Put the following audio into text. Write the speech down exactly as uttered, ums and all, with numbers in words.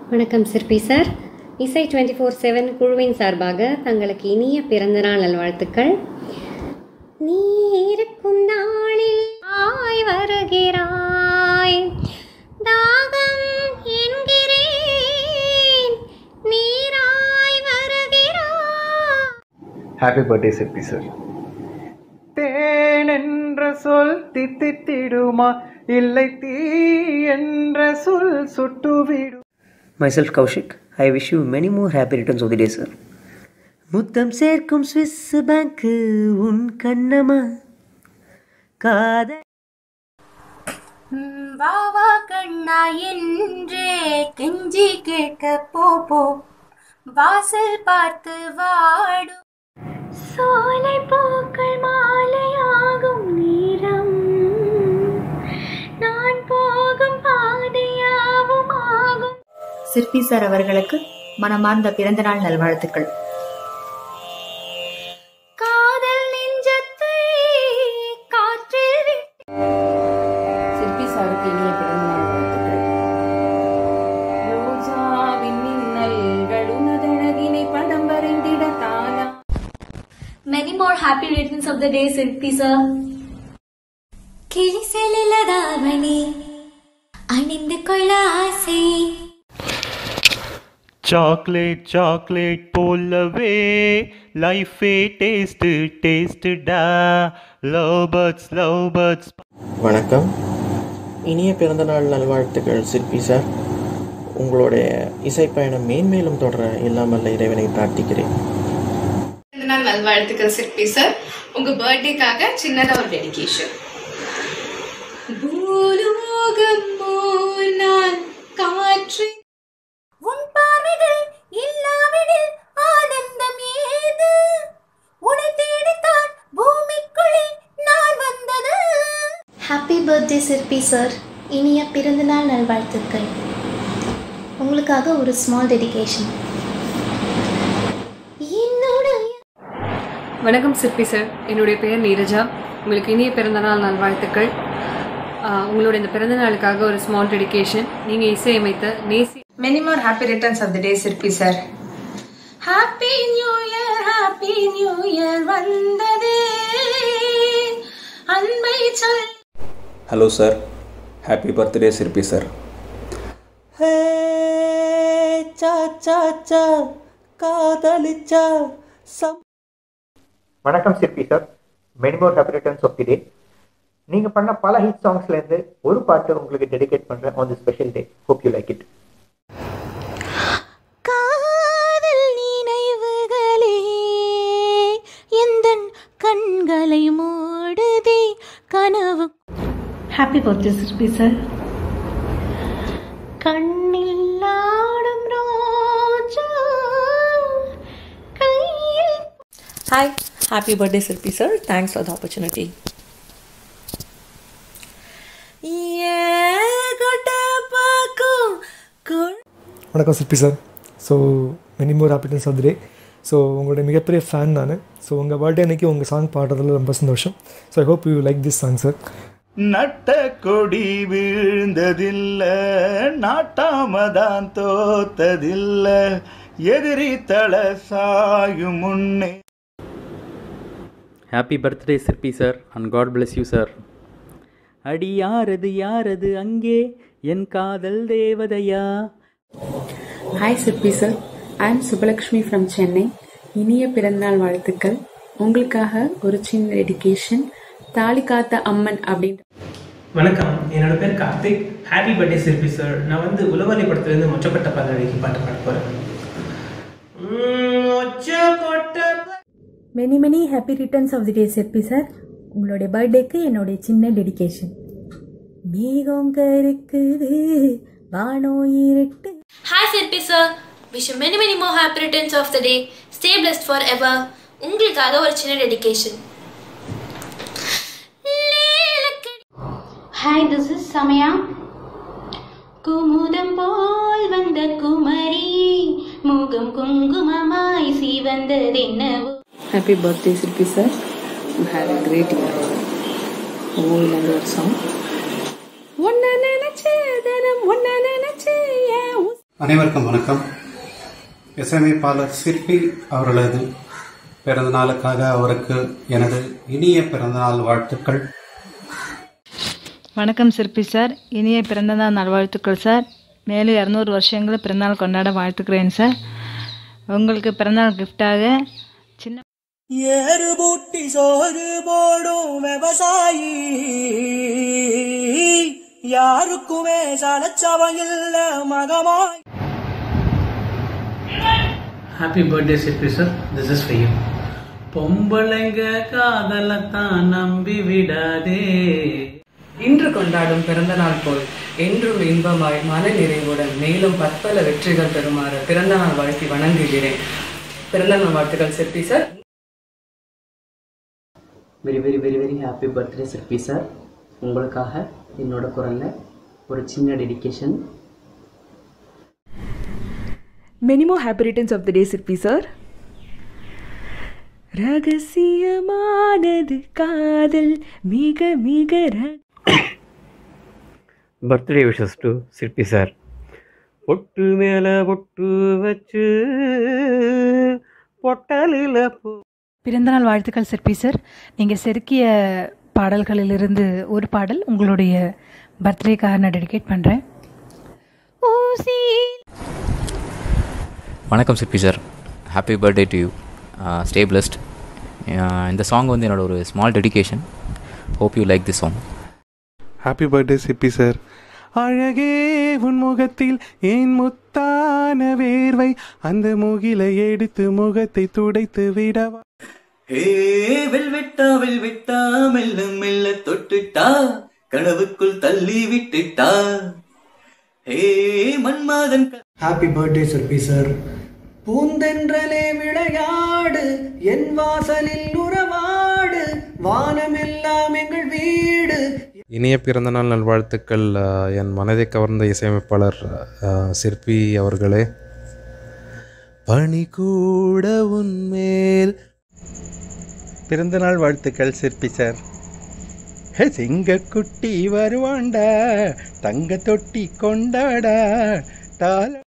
வணக்கம் சிற்பி சார். இசை twenty four seven குழுவின் சார்பாக தங்களுக்கு இனிய பிறந்தநாள் நல்வாழ்த்துக்கள். நீ இருக்கும் நாளில் ஆய் வருகிறாய், தாகம் என்கிறேன், நீராய் வருகிறாய். Happy birthday Sirpi sir. தேன் என்ற சொல் தித்தித்திடுமா, இல்லை தீ என்ற சொல் சுட்டுவிடும். Myself Kaushik, I wish you many more happy returns of the day, sir. முத்தம் சேர்க்கும் ஸ்விஸ் பேங்க் உன் கண்ணமா காதல் வாவா கண்ணா என்றே கெஞ்சி கேட்க போ, வாசல் பார்த்து வாடும் சோலை பூக்கள் மாலையாகும் நேரம், நான் போகும் பாதையாவும் ஆகும். சிற்பி சார் அவர்களுக்கு மனமார்ந்த பிறந்தநாள் நல்வாழ்த்துக்கள். காதல் நெஞ்சத்தை காற்றில் சிற்பி சாருக்கு இனிய பிறந்தநாள் வாழ்த்துக்கள். ரோஜாவின் மின்னல்கள் உனதழகினை படம் வரைந்திட தானா. Many more happy returns of the day, Sirpi sir. கிழிசெலிலதாவணி அணிந்து கொள்ள ஆசை, சாக்லேட் சாக்லேட் போலவே லைஃபே டேஸ்ட் டேஸ்ட் டா, லவ் பேர்ட்ஸ் லவ் பேர்ட்ஸ். வணக்கம், இனிய பிறந்தநாள் நல்வாழ்த்துக்கள் சிற்பி சார். உங்களுடைய இசைப்பயணம் மேன்மேலும் தொடர இல்லாமல் இறைவனை பிரார்த்திக்கிறேன். பிறந்தநாள் நல்வாழ்த்துக்கள் சிற்பி சார். உங்க பர்த்டேக்காக சின்னதா ஒரு டெடிகேஷன். பூலோகம் போனால் காற்று உன் பார்வைகள் இல்லாவிடில் ஆனந்தம் ஏது, உன்னை தேடித்தான் பூமிக்குள்ளே நான் வந்தது. Happy birthday Sirpi sir. இனிய பிறந்தநாள் நல்வாழ்த்துக்கள். உங்களுக்காக ஒரு ஸ்மால் டெடிகேஷன். வணக்கம் சிற்பி சார், என்னுடைய பெயர் நீரஜா. உங்களுக்கு இனிய பிறந்தநாள் நல்வாழ்த்துக்கள். உங்களோட இந்த பிறந்த நாளுக்காக ஒரு ஸ்மால் டெடிகேஷன். நீங்கள் இசையமைத்த நேசி. Many more happy returns of the day, Sirpi sir. Happy new year, happy new year வந்ததே அன்பை சொல். Hello sir, happy birthday Sirpi sir. Hey சா சா சா காதலிச்சா சம். வணக்கம் Sirpi sir. Many more happy returns of the day. நீங்க பண்ண பல ஹிட் சாங்ஸ்ல இருந்து ஒரு பாட்டு உங்களுக்கு டெடிகேட் பண்றேன் on the special day. Hope you like it. காதல் நினைவுகளே எந்தன் கண்களை மூடுதே கனவு. Happy birthday Sirpi sir. கண்ணில் ஆடும் ரோஜா கையில். Hi, happy birthday Sirpi sir. Thanks for the opportunity. வணக்கம் Sirpi sir. So many more happiness of the day. So உங்களுடைய மிகப்பெரிய ஃபேன் நான். ஸோ உங்கள் பர்த்டே அன்றைக்கி உங்கள் சாங் பாடுறதுல ரொம்ப சந்தோஷம். So I hope you like this song sir. நட்ட கொடி விழுந்ததில்லை, நாட்டாமதான் தோத்ததில்லை, எதிரி தல சாயும் முன்னே. Happy birthday Sirpi sir and God bless you sir. அடி யாரது யாரது அங்கே என் காதல் தேவதையா. Hi Sirpi sir, I am Subalakshmi from Chennai. இனிய பிறந்தநாள் வாழ்த்துக்கள். உங்களுக்காக ஒரு சின்ன டெடிகேஷன். தாலி காத்த அம்மன் அப்படின்ற. வணக்கம், என்னோட பேர் Karthik. Happy birthday Sirpi sir. நான் வந்து உலவாளி படத்துலேருந்து மொச்சப்பட்ட பல்லவிக்கு பாட்டு பாட போகிறேன். Many many happy returns of the day Sirpi sir. உங்களுடைய பர்த்டேக்கு என்னுடைய சின்ன டெடிகேஷன். மேகம் கருக்குது வானோ இருட்டு. Hi Sirpi sir, wish you many many more happy returns of the day. Stay blessed forever. உங்களுக்காக ஒரு சின்ன dedication. Hi, this is Samaya. குமுதம் போல் வந்த குமரி முகம் குங்குமமாய் சிவந்ததென்னவோ. Happy birthday Sirpi sir. You have a great year. Old and old song. ஒன்ன நினைச்சே தினம் ஒன்ன நினைச்சே அனைவருக்கும் வணக்கம். இசையமைப்பாளர் சிற்பி அவர்களது பிறந்த நாளுக்காக அவருக்கு எனது இனிய பிறந்தநாள் வாழ்த்துக்கள். வணக்கம் சிற்பி சார், இனிய பிறந்தநாள் நல்வாழ்த்துக்கள் சார். மேலும் இரநூறு வருஷங்கள் பிறந்தநாள் கொண்டாட வாழ்த்துக்கிறேன் சார். உங்களுக்கு பிறந்தநாள் கிஃப்டாக சின்ன ஏறு பூட்டி சோறு போடும் விவசாயி யாருக்குமே சலச்சவன் இல்ல மகமாய். Happy birthday Sirpi sir, this is for you. பொம்பளைங்க காதலத்தான் நம்பி விடாதே. இன்று கொண்டாடும் பிறந்த நாள் போல் என்றும் இன்பமாய் மன நிறைவுடன் மேலும் பற்பல வெற்றிகள் பெறுமாறு பிறந்த நாள் வாழ்த்தி வணங்குகிறேன். பிறந்த நாள் வாழ்த்துக்கள் Sirpi sir. Very very very very happy birthday Sirpi sir. உங்களுக்காக என்னோட குரலில் ஒரு சின்ன dedication. Many more happy returns of the day, Sirpi sir. ரகசியமானது காதல் மிக மிக birthday wishes to Sirpi sir. பொட்டு மேலே பொட்டு வச்சு பொட்டலில் போ. பிறந்தநாள் வாழ்த்துக்கள் சிற்பி சார். நீங்கள் செதுக்கிய பாடல்களிலிருந்து ஒரு பாடல் உங்களுடைய பர்த்டேக்காக நான் டெடிகேட் பண்ணுறேன். வணக்கம் Sirpi sir, happy birthday to you. Stay blessed. இந்த சாங் வந்து என்னோட ஒரு small dedication. Hope you like this song. Happy birthday Sirpi sir. அழகே உன் முகத்தில் ஏன் முத்தான வேர்வை, அந்த முகிலை எடுத்து முகத்தை துடைத்து விடவா. ஹே வெல்வெட்டா வெல்வெட்டா மெல்ல மெல்ல தொட்டுட்டா கனவுக்குள் தள்ளி விட்டுட்டா. Hey Manmadhan. Happy birthday Sirpi sir. பூந்தென்றலே விளையாடு, என் வாசலில் உறவாடு, வானமெல்லாம் எங்கள் வீடு. இனிய பிறந்தநாள் நல்வாழ்த்துக்கள் என் மனதை கவர்ந்த இசையமைப்பாளர் சிற்பி அவர்களே. பணி கூட உன்மேல். பிறந்தநாள் வாழ்த்துக்கள் சிற்பி சார். ஹே சிங்க குட்டி வருவாண்டா, தங்க தொட்டி கொண்டாடா, தால